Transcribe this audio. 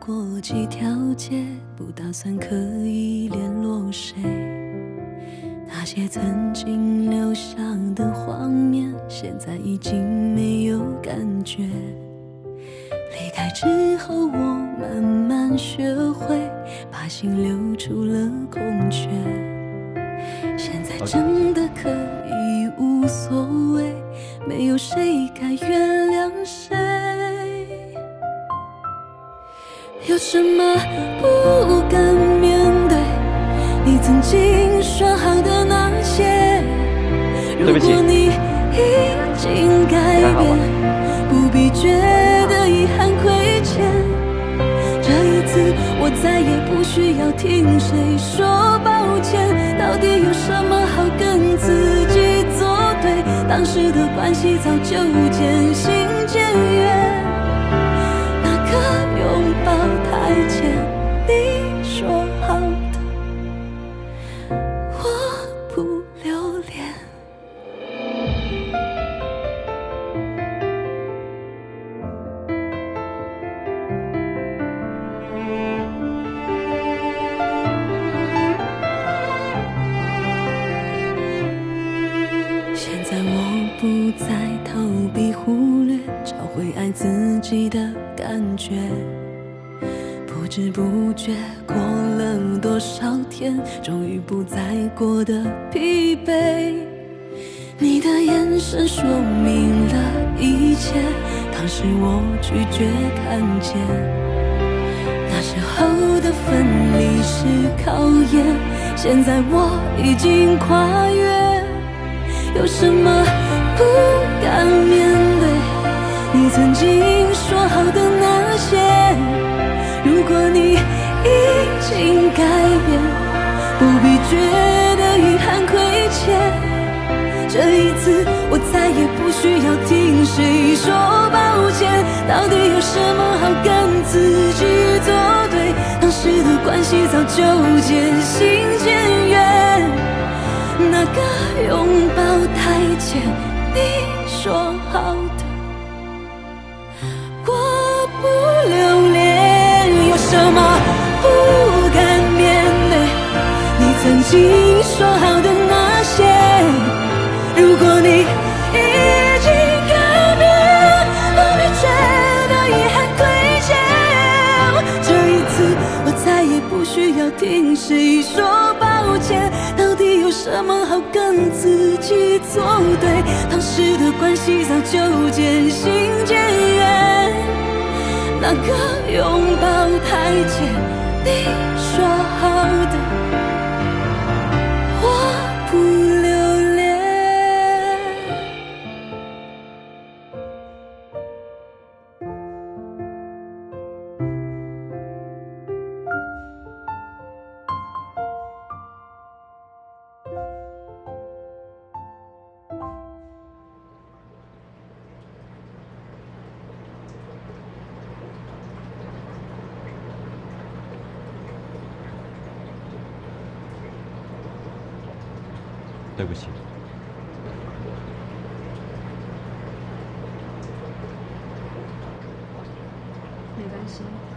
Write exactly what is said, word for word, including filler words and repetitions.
过几条街，不打算刻意联络谁。那些曾经留下的画面，现在已经没有感觉。离开之后，我慢慢学会把心留出了空缺。现在真的可以无所谓，没有谁该原谅谁。有什么不敢面对？你曾经说好的那些，如果你已经改变，不必觉得遗憾亏欠。这一次，我再也不需要听谁说抱歉。到底有什么好跟自己作对？当时的关系早就渐行渐远。那个拥抱太浅，你说好的，我不留恋。现在我不再逃避忽略，找回爱自己的感觉。不知不觉过了多少天，终于不再过得疲惫。你的眼神说明了一切，当时我拒绝看见。那时候的分离是考验，现在我已经跨越。有什么不敢面对？你曾经说好的那些，如果你已经改变，不必觉得遗憾亏欠。这一次，我再也不需要听谁说抱歉。到底有什么好跟自己作对？当时的关系早就渐行渐远。那个拥抱太浅，你说好的，我不留恋。有什么不敢面对？你曾经说好的那些，如果你已经改变，不必觉得遗憾亏欠。这一次，我再也不需要听谁说抱歉。到底有什么好跟自己作对？当时的关系早就渐行渐远。那个拥抱太浅，你说好的，我不留恋。 对不起。 没关系。